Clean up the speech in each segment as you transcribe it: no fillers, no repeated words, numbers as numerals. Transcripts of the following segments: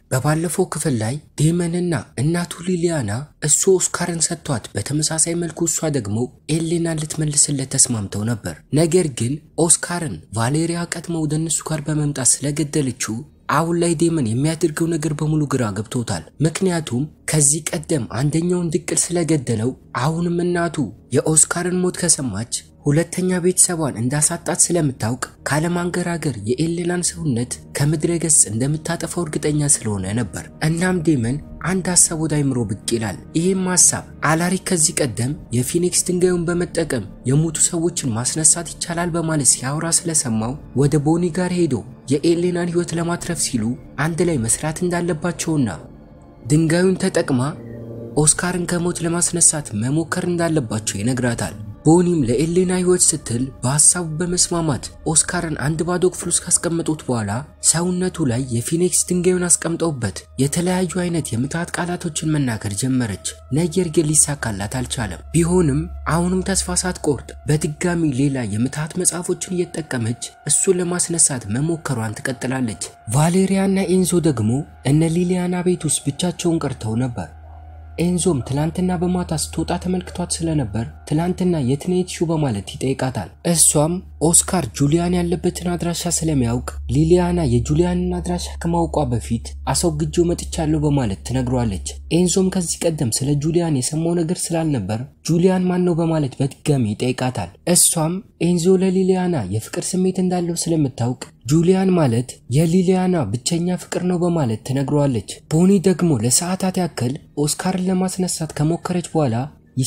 በባለፈው ክፍል ላይ ዴመንና እናቱ ሊሊያና እሱ ኦስካርን ሰጥቷት በተመሳሳይ መልኩ እሷ ደግሞ ኤሌናን ልትመልስለት ተስማምተው ነበር። ነገር ግን ኦስካርን ቫሌሪያ ቀድመው ወደ እነሱ ጋር በመምጣት ስለገደለችው አሁን ላይ ዴመን የሚያደርገው ነገር በሙሉ ግራ ገብቶታል። ምክንያቱም ከዚህ ቀደም አንደኛውን ድቅል ስለገደለው አሁንም እናቱ የኦስካርን ሞት ከሰማች ሁለተኛ ቤተሰቧን እንዳሳጣት ስለምታውቅ ካለማንገራገር የኤሌናን ሰውነት ከምድረ ገጽ እንደምታጠፋው እርግጠኛ ስለሆነ ነበር። እናም ዴመን አንድ ሐሳብ ወደ አይምሮ ብቅ ይላል። ይሄም ሐሳብ አላሪክ ከዚህ ቀደም የፊኒክስ ድንጋዩን በመጠቀም የሞቱ ሰዎችን ማስነሳት ይቻላል በማለት ሲያወራ ስለሰማው ወደ ቦኒ ጋር ሄዶ የኤሌናን ህይወት ለማትረፍ ሲሉ አንድ ላይ መስራት እንዳለባቸውና ድንጋዩን ተጠቅማ ኦስካርን ከሞት ለማስነሳት መሞከር እንዳለባቸው ይነግራታል። ቦኒም ለኤሌና ህይወት ስትል በሐሳቡ በመስማማት ኦስካርን አንድ ባዶ ክፍል ውስጥ ካስቀመጡት በኋላ ሰውነቱ ላይ የፊኒክስ ድንጋዩን አስቀምጠውበት የተለያዩ አይነት የምታት ቃላቶችን መናገር ጀመረች። ነገር ግን ሊሳካላት አልቻለም። ቢሆንም አሁንም ተስፋ ሳትቆርጥ በድጋሚ ሌላ የምታት መጽሐፎችን እየተጠቀመች እሱን ለማስነሳት መሞከሯን ትቀጥላለች። ቫሌሪያና ኤንዞ ደግሞ እነ ሊሊያና ቤት ውስጥ ብቻቸውን ቀርተው ነበር። ኤንዞም ትላንትና በማታ ስትወጣ ተመልክቷት ስለነበር ትላንትና የትኔትሹ በማለት ይጠይቃታል። እሷም ኦስካር ጁሊያን ያለበትን አድራሻ ስለሚያውቅ ሊሊያና የጁሊያንን አድራሻ ከማውቋ በፊት አስወግጄው መጥቻለሁ በማለት ትነግሯለች። ኤንዞም ከዚህ ቀደም ስለ ጁሊያን የሰማው ነገር ስላልነበር ጁሊያን ማን ነው በማለት በድጋሚ ይጠይቃታል። እሷም ኤንዞ ለሊሊያና የፍቅር ስሜት እንዳለው ስለምታውቅ ጁሊያን ማለት የሊሊያና ብቸኛ ፍቅር ነው በማለት ትነግሯለች። ቦኒ ደግሞ ለሰዓታት ያክል ኦስካርን ለማስነሳት ከሞከረች በኋላ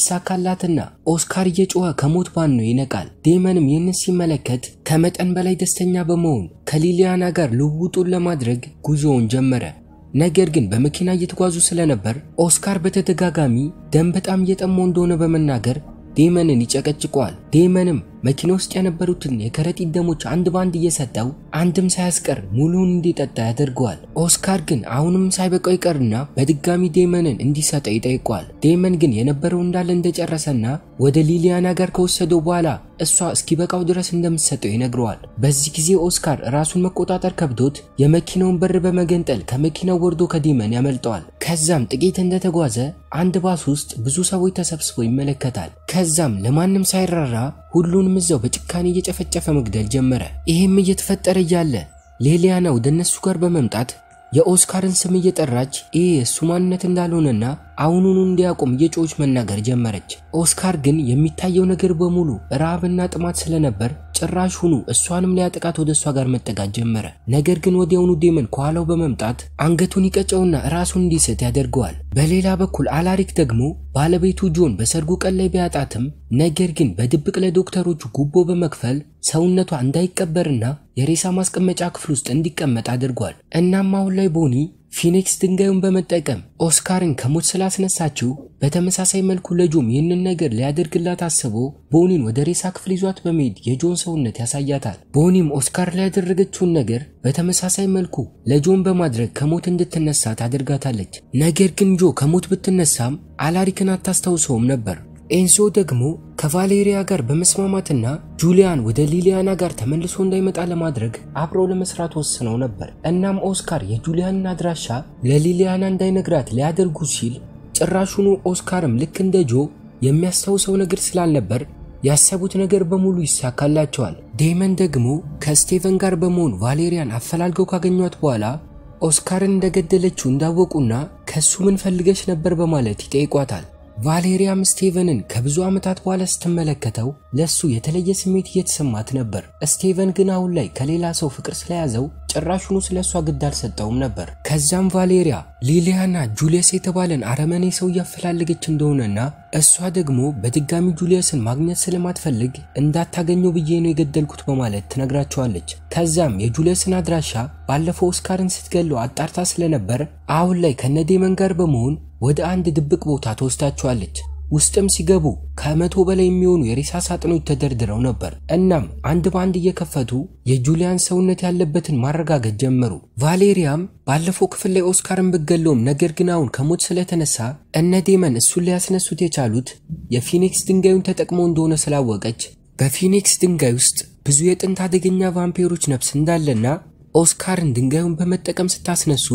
ይሳካላትና ኦስካር እየጮኸ ከሞት ባኑ ይነቃል። ዴመንም ይህንን ሲመለከት ከመጠን በላይ ደስተኛ በመሆን ከሊሊያና ጋር ልውውጡን ለማድረግ ጉዞውን ጀመረ። ነገር ግን በመኪና እየተጓዙ ስለነበር ኦስካር በተደጋጋሚ ደም በጣም እየጠማው እንደሆነ በመናገር ዴመንን ይጨቀጭቀዋል። ዴመንም መኪና ውስጥ የነበሩትን የከረጢት ደሞች አንድ ባንድ እየሰጠው አንድም ሳያስቀር ሙሉውን እንዲጠጣ ያደርገዋል። ኦስካር ግን አሁንም ሳይበቃው ይቀርና በድጋሚ ዴመንን እንዲሰጠው ይጠይቀዋል። ዴመን ግን የነበረው እንዳለ እንደጨረሰና ወደ ሊሊያና ጋር ከወሰደው በኋላ እሷ እስኪበቃው ድረስ እንደምትሰጠው ይነግረዋል። በዚህ ጊዜ ኦስካር ራሱን መቆጣጠር ከብዶት የመኪናውን በር በመገንጠል ከመኪናው ወርዶ ከዴመን ያመልጠዋል። ከዛም ጥቂት እንደተጓዘ አንድ ባስ ውስጥ ብዙ ሰዎች ተሰብስበው ይመለከታል። ከዛም ለማንም ሳይራራ ሁሉንም እዛው በጭካኔ እየጨፈጨፈ መግደል ጀመረ። ይሄም እየተፈጠረ ያለ ሊሊያና ወደ እነሱ ጋር በመምጣት የኦስካርን ስም እየጠራች እሱ ማንነት እንዳልሆነና አሁኑኑ እንዲያቆም እየጮች መናገር ጀመረች። ኦስካር ግን የሚታየው ነገር በሙሉ ራብና ጥማት ስለነበር ጭራሹኑ እሷንም ሊያጠቃት ወደ እሷ ጋር መጠጋት ጀመረ። ነገር ግን ወዲያውኑ ዴመን ከኋላው በመምጣት አንገቱን ይቀጨውና ራሱን እንዲስት ያደርገዋል። በሌላ በኩል አላሪክ ደግሞ ባለቤቱ ጆን በሰርጉ ቀን ላይ ቢያጣትም ነገር ግን በድብቅ ለዶክተሮቹ ጉቦ በመክፈል ሰውነቷ እንዳይቀበርና የሬሳ ማስቀመጫ ክፍል ውስጥ እንዲቀመጥ አድርጓል። እናም አሁን ላይ ቦኒ ፊኒክስ ድንጋዩን በመጠቀም ኦስካርን ከሞት ስላስነሳችው በተመሳሳይ መልኩ ለጆም ይህንን ነገር ሊያደርግላት አስቦ ቦኒን ወደ ሬሳ ክፍል ይዟት በመሄድ የጆን ሰውነት ያሳያታል። ቦኒም ኦስካር ላይ ያደረገችውን ነገር በተመሳሳይ መልኩ ለጆን በማድረግ ከሞት እንድትነሳ ታደርጋታለች። ነገር ግን ጆ ከሞት ብትነሳም አላሪክን አታስታውሰውም ነበር። ኤንዞ ደግሞ ከቫሌሪያ ጋር በመስማማትና ጁሊያን ወደ ሊሊያና ጋር ተመልሶ እንዳይመጣ ለማድረግ አብረው ለመስራት ወስነው ነበር። እናም ኦስካር የጁሊያንን አድራሻ ለሊሊያና እንዳይነግራት ሊያደርጉ ሲል ጭራሹኑ ኦስካርም ልክ እንደ ጆ የሚያስታውሰው ነገር ስላልነበር ያሰቡት ነገር በሙሉ ይሳካላቸዋል። ዴመን ደግሞ ከስቴቨን ጋር በመሆን ቫሌሪያን አፈላልገው ካገኟት በኋላ ኦስካርን እንደገደለችው እንዳወቁና ከሱ ምን ፈልገሽ ነበር በማለት ይጠይቋታል። ቫሌሪያም ስቴቨንን ከብዙ ዓመታት በኋላ ስትመለከተው ለሱ የተለየ ስሜት እየተሰማት ነበር። ስቴቨን ግን አሁን ላይ ከሌላ ሰው ፍቅር ስለያዘው ጭራሹኑ ስለሷ ግድ አልሰጠውም ነበር። ከዛም ቫሌሪያ ሊሊያና ጁሊየስ የተባለን አረመኔ ሰው ያፈላልገች እንደሆነና እሷ ደግሞ በድጋሚ ጁሊየስን ማግኘት ስለማትፈልግ እንዳታገኘው ብዬ ነው የገደልኩት በማለት ትነግራቸዋለች። ከዛም የጁሊየስን አድራሻ ባለፈው ኦስካርን ስትገለው አጣርታ ስለነበር አሁን ላይ ከነዴመን ጋር በመሆን ወደ አንድ ድብቅ ቦታ ተወስዳቸዋለች። ውስጥም ሲገቡ ከመቶ በላይ የሚሆኑ የሬሳ ሳጥኖች ተደርድረው ነበር። እናም አንድ ባንድ እየከፈቱ የጁሊያን ሰውነት ያለበትን ማረጋገጥ ጀመሩ። ቫሌሪያም ባለፈው ክፍል ላይ ኦስካርን በገለውም ነገር ግን አሁን ከሞት ስለተነሳ እነ ዴመን እሱን ሊያስነሱት የቻሉት የፊኒክስ ድንጋዩን ተጠቅመው እንደሆነ ስላወቀች በፊኒክስ ድንጋይ ውስጥ ብዙ የጥንት አደገኛ ቫምፓየሮች ነፍስ እንዳለና ኦስካርን ድንጋዩን በመጠቀም ስታስነሱት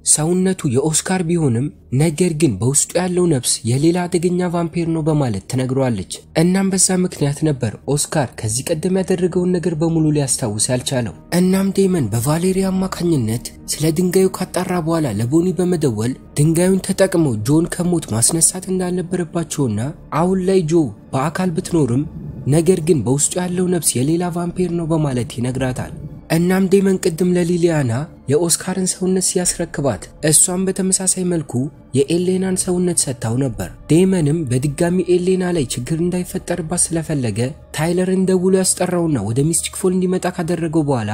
ሰውነቱ የኦስካር ቢሆንም ነገር ግን በውስጡ ያለው ነፍስ የሌላ አደገኛ ቫምፓየር ነው በማለት ተነግሯለች። እናም በዛ ምክንያት ነበር ኦስካር ከዚህ ቀደም ያደረገውን ነገር በሙሉ ሊያስታውስ ያልቻለው። እናም ዴመን በቫሌሪያ አማካኝነት ስለ ድንጋዩ ካጣራ በኋላ ለቦኒ በመደወል ድንጋዩን ተጠቅመው ጆን ከሞት ማስነሳት እንዳልነበረባቸውና አሁን ላይ ጆ በአካል ብትኖርም ነገር ግን በውስጡ ያለው ነፍስ የሌላ ቫምፓየር ነው በማለት ይነግራታል። እናም ዴመን ቅድም ለሊሊያና የኦስካርን ሰውነት ሲያስረክባት እሷም በተመሳሳይ መልኩ የኤሌናን ሰውነት ሰጥታው ነበር። ዴመንም በድጋሚ ኤሌና ላይ ችግር እንዳይፈጠርባት ስለፈለገ ታይለርን ደውሎ ያስጠራውና ወደ ሚስቲክ ፎል እንዲመጣ ካደረገው በኋላ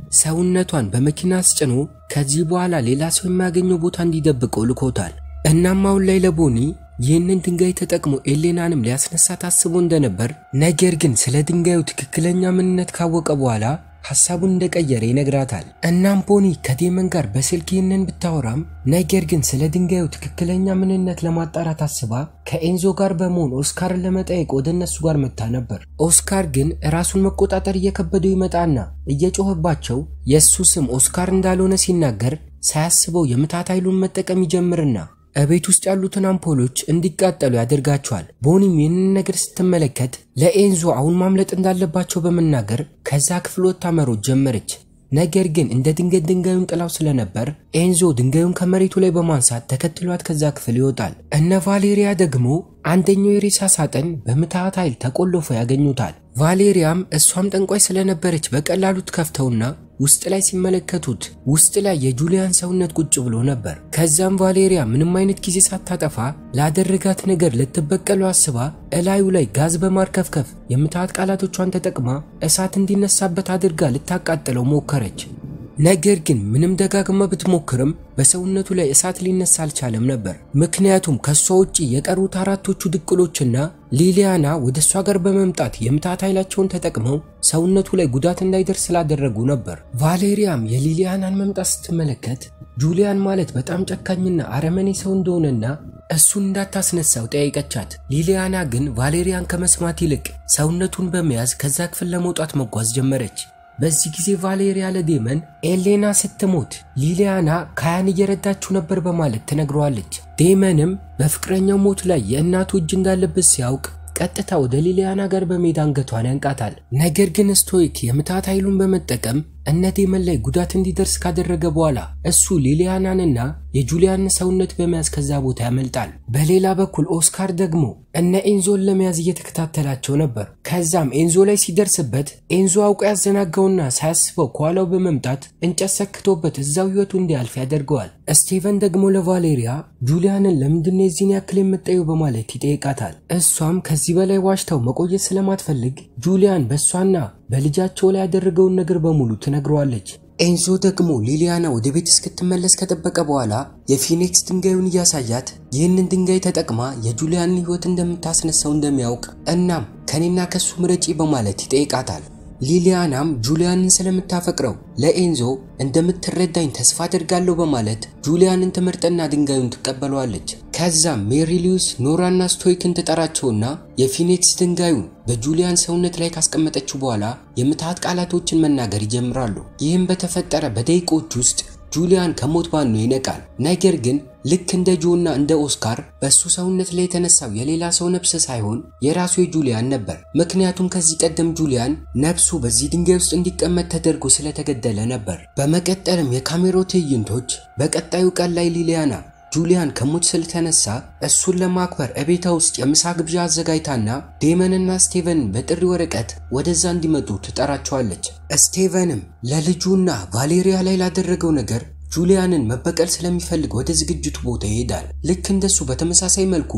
ሰውነቷን በመኪና አስጭኖ ከዚህ በኋላ ሌላ ሰው የሚያገኘው ቦታ እንዲደብቀው ልኮታል። እናም አሁን ላይ ለቦኒ ይህንን ድንጋይ ተጠቅሞ ኤሌናንም ሊያስነሳት አስቦ እንደነበር ነገር ግን ስለ ድንጋዩ ትክክለኛ ምንነት ካወቀ በኋላ ሐሳቡን እንደቀየረ ይነግራታል። እናም ቦኒ ከዴመን ጋር በስልክ ይህንን ብታወራም ነገር ግን ስለ ድንጋዩ ትክክለኛ ምንነት ለማጣራት አስባ ከኤንዞ ጋር በመሆን ኦስካርን ለመጠየቅ ወደ እነሱ ጋር መጣ ነበር። ኦስካር ግን ራሱን መቆጣጠር እየከበደው ይመጣና እየጮህባቸው የሱ ስም ኦስካር እንዳልሆነ ሲናገር ሳያስበው የምታት ኃይሉን መጠቀም ይጀምርና እቤት ውስጥ ያሉትን አምፖሎች እንዲቃጠሉ ያደርጋቸዋል። ቦኒም ይህንን ነገር ስትመለከት ለኤንዞ አሁን ማምለጥ እንዳለባቸው በመናገር ከዛ ክፍል ወጥታ መሮጥ ጀመረች። ነገር ግን እንደ ድንገት ድንጋዩን ጥላው ስለነበር ኤንዞ ድንጋዩን ከመሬቱ ላይ በማንሳት ተከትሏት ከዛ ክፍል ይወጣል። እነ ቫሌሪያ ደግሞ አንደኛው የሬሳ ሳጥን በምታት ኃይል ተቆልፎ ያገኙታል። ቫሌሪያም እሷም ጠንቋይ ስለነበረች በቀላሉ ትከፍተውና ውስጥ ላይ ሲመለከቱት ውስጥ ላይ የጁሊያን ሰውነት ቁጭ ብሎ ነበር። ከዛም ቫሌሪያ ምንም አይነት ጊዜ ሳታጠፋ ላደረጋት ነገር ልትበቀለው አስባ እላዩ ላይ ጋዝ በማርከፍከፍ የምታት ቃላቶቿን ተጠቅማ እሳት እንዲነሳበት አድርጋ ልታቃጥለው ሞከረች። ነገር ግን ምንም ደጋግማ ብትሞክርም በሰውነቱ ላይ እሳት ሊነሳ አልቻለም ነበር። ምክንያቱም ከሷ ውጪ የቀሩት አራቶቹ ድቅሎችና ሊሊያና ወደሷ ጋር በመምጣት የምታት ኃይላቸውን ተጠቅመው ሰውነቱ ላይ ጉዳት እንዳይደርስ ስላደረጉ ነበር። ቫሌሪያም የሊሊያናን መምጣት ስትመለከት ጁሊያን ማለት በጣም ጨካኝና አረመኔ ሰው እንደሆነና እሱን እንዳታስነሳው ጠየቀቻት። ሊሊያና ግን ቫሌሪያን ከመስማት ይልቅ ሰውነቱን በመያዝ ከዛ ክፍል ለመውጣት መጓዝ ጀመረች። በዚህ ጊዜ ቫሌሪያ ለዴመን ኤሌና ስትሞት ሊሊያና ካያን እየረዳችው ነበር በማለት ተነግሯለች። ዴመንም በፍቅረኛው ሞት ላይ የእናቱ እጅ እንዳለበት ሲያውቅ ቀጥታ ወደ ሊሊያና ጋር በመሄድ አንገቷን ያንቃታል። ነገር ግን ስቶይክ የምታት ኃይሉን በመጠቀም እነ ዴመን ላይ ጉዳት እንዲደርስ ካደረገ በኋላ እሱ ሊሊያናንና የጁሊያን ሰውነት በመያዝ ከዛ ቦታ ያመልጣል። በሌላ በኩል ኦስካር ደግሞ እነ ኤንዞን ለመያዝ እየተከታተላቸው ነበር። ከዛም ኤንዞ ላይ ሲደርስበት ኤንዞ አውቆ ያዘናጋውና ሳያስበው ከኋላው በመምጣት እንጨት ሰክቶበት እዛው ህይወቱ እንዲያልፍ ያደርገዋል። ስቲቨን ደግሞ ለቫሌሪያ ጁሊያንን ለምንድነው እዚህን ያክል የምትጠየው በማለት ይጠይቃታል። እሷም ከዚህ በላይ ዋሽታው መቆየት ስለማትፈልግ ጁሊያን በሷና በልጃቸው ላይ ያደረገውን ነገር በሙሉ ትነግረዋለች። ኤንዞ ደግሞ ሊሊያና ወደ ቤት እስክትመለስ ከጠበቀ በኋላ የፊኒክስ ድንጋዩን ያሳያት ይህንን ድንጋይ ተጠቅማ የጁሊያንን ህይወት እንደምታስነሳው እንደሚያውቅ እናም ከኔና ከሱ ምረጪ በማለት ይጠይቃታል። ሊሊያናም ጁሊያንን ስለምታፈቅረው ለኤንዞ እንደምትረዳኝ ተስፋ አደርጋለሁ በማለት ጁሊያንን ትመርጥና ድንጋዩን ትቀበለዋለች። ከዛም ሜሪ ሉዊስ ኖራና ስቶይክን ተጠራቸውና የፊኒክስ ድንጋዩን በጁሊያን ሰውነት ላይ ካስቀመጠችው በኋላ የምታት ቃላቶችን መናገር ይጀምራሉ። ይህም በተፈጠረ በደቂቆች ውስጥ ጁሊያን ከሞት ባኑ ይነቃል። ነገር ግን ልክ እንደ ጆና እንደ ኦስካር በሱ ሰውነት ላይ የተነሳው የሌላ ሰው ነፍስ ሳይሆን የራሱ የጁሊያን ነበር። ምክንያቱም ከዚህ ቀደም ጁሊያን ነፍሱ በዚህ ድንጋይ ውስጥ እንዲቀመጥ ተደርጎ ስለተገደለ ነበር። በመቀጠልም የካሜራው ትዕይንቶች በቀጣዩ ቀን ላይ ሊሊያና ጁሊያን ከሞት ስለተነሳ እሱን ለማክበር እቤቷ ውስጥ የምሳ ግብዣ አዘጋጅታና ዴመንና ስቲቨን በጥሪ ወረቀት ወደዛ እንዲመጡ ትጠራቸዋለች። ስቲቨንም ለልጁና ቫሌሪያ ላይ ላደረገው ነገር ጁሊያንን መበቀል ስለሚፈልግ ወደ ዝግጅቱ ቦታ ይሄዳል። ልክ እንደሱ በተመሳሳይ መልኩ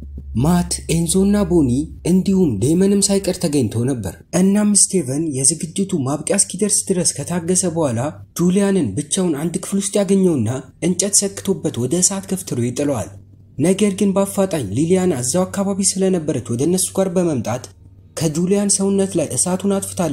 ማት ኤንዞና ቦኒ እንዲሁም ዴመንም ሳይቀር ተገኝተው ነበር። እናም ስቲቨን የዝግጅቱ ማብቂያ እስኪደርስ ድረስ ከታገሰ በኋላ ጁሊያንን ብቻውን አንድ ክፍል ውስጥ ያገኘውና እንጨት ሰክቶበት ወደ እሳት ከፍትሮ ይጥለዋል። ነገር ግን በአፋጣኝ ሊሊያና እዛው አካባቢ ስለነበረች ወደ እነሱ ጋር በመምጣት ከጁሊያን ሰውነት ላይ እሳቱን አጥፍታለት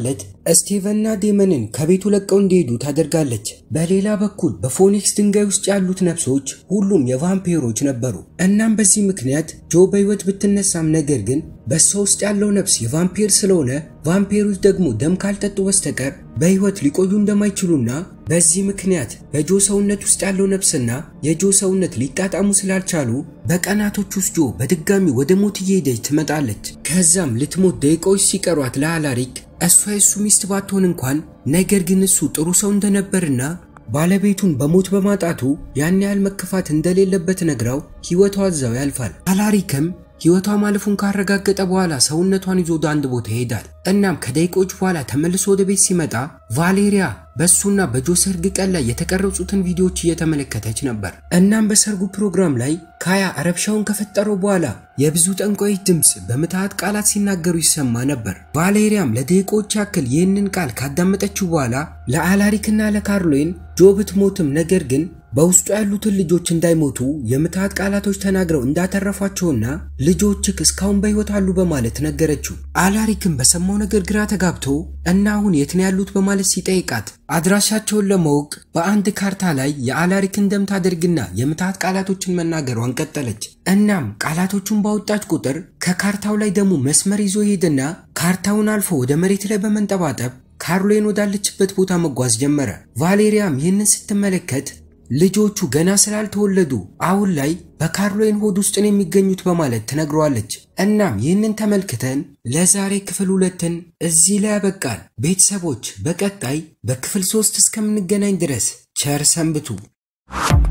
ስቲቨንና ዴመንን ከቤቱ ለቀው እንዲሄዱ ታደርጋለች። በሌላ በኩል በፎኒክስ ድንጋይ ውስጥ ያሉት ነፍሶች ሁሉም የቫምፓየሮች ነበሩ። እናም በዚህ ምክንያት ጆ በህይወት ብትነሳም ነገር ግን በሷ ውስጥ ያለው ነፍስ የቫምፓየር ስለሆነ ቫምፓየሮች ደግሞ ደም ካልጠጡ በስተቀር በህይወት ሊቆዩ እንደማይችሉና በዚህ ምክንያት በጆ ሰውነት ውስጥ ያለው ነፍስና የጆ ሰውነት ሊጣጣሙ ስላልቻሉ በቀናቶች ውስጥ ጆ በድጋሚ ወደ ሞት እየሄደች ትመጣለች። ከዛም ልትሞት ደቂቃዎች ሲቀሯት ለአላሪክ እሷ የሱ ሚስት ባትሆን እንኳን ነገር ግን እሱ ጥሩ ሰው እንደነበርና ባለቤቱን በሞት በማጣቱ ያን ያህል መከፋት እንደሌለበት ነግራው ህይወቷ እዛው ያልፋል። አላሪክም ህይወቷ ማለፉን ካረጋገጠ በኋላ ሰውነቷን ይዞ ወደ አንድ ቦታ ይሄዳል። እናም ከደቂቆች በኋላ ተመልሶ ወደ ቤት ሲመጣ ቫሌሪያ በሱና በጆ ሰርግ ቀን ላይ የተቀረጹትን ቪዲዮዎች እየተመለከተች ነበር። እናም በሰርጉ ፕሮግራም ላይ ካያ ረብሻውን ከፈጠረው በኋላ የብዙ ጠንቋዮች ድምጽ በመታት ቃላት ሲናገሩ ይሰማ ነበር። ቫሌሪያም ለደቂቆች ያክል ይህንን ቃል ካዳመጠችው በኋላ ለአላሪክና ለካርሎይን ጆ ብትሞትም ነገር ግን በውስጡ ያሉትን ልጆች እንዳይሞቱ የመታት ቃላቶች ተናግረው እንዳተረፏቸውና ልጆችክ እስካሁን በህይወት አሉ በማለት ነገረችው። አላሪክም በሰማው ነገር ግራ ተጋብቶ እና አሁን የት ነው ያሉት በማለት ሲጠይቃት አድራሻቸውን ለማወቅ በአንድ ካርታ ላይ የአላሪክን ደም ታደርግና የመታት ቃላቶችን መናገሯን ቀጠለች። እናም ቃላቶቹን ባወጣች ቁጥር ከካርታው ላይ ደሙ መስመር ይዞ ሄደና ካርታውን አልፎ ወደ መሬት ላይ በመንጠባጠብ ካርሎይን ወዳለችበት ቦታ መጓዝ ጀመረ። ቫሌሪያም ይህንን ስትመለከት ልጆቹ ገና ስላልተወለዱ አሁን ላይ በካርሎይን ሆድ ውስጥ ነው የሚገኙት በማለት ተነግሯለች። እናም ይህንን ተመልክተን ለዛሬ ክፍል 2ን እዚህ ላይ ያበቃል። ቤተሰቦች በቀጣይ በክፍል 3 እስከምንገናኝ ድረስ ቸር ሰንብቱ።